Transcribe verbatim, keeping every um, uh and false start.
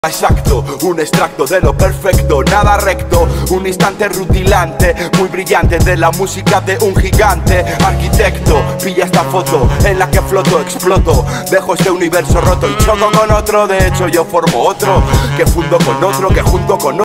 Exacto, un extracto de lo perfecto, nada recto, un instante rutilante, muy brillante de la música de un gigante. Arquitecto, pilla esta foto en la que floto, exploto, dejo este universo roto y choco con otro. De hecho yo formo otro, que fundo con otro, que junto con otro.